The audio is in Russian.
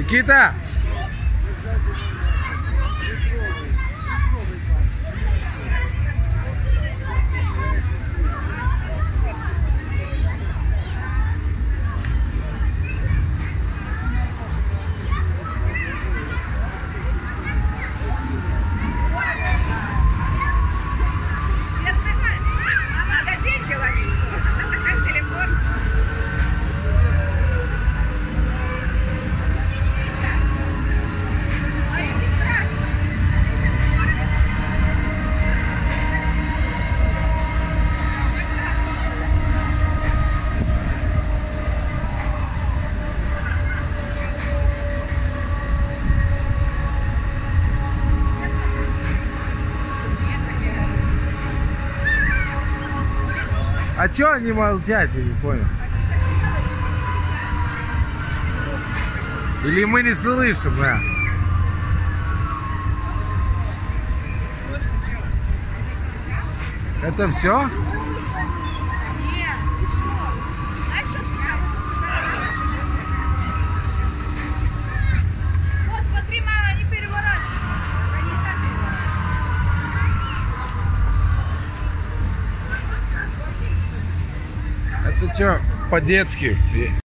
Никита! А чё они молчат, я не понял. Или мы не слышим, да? Это все? Это что, по-детски?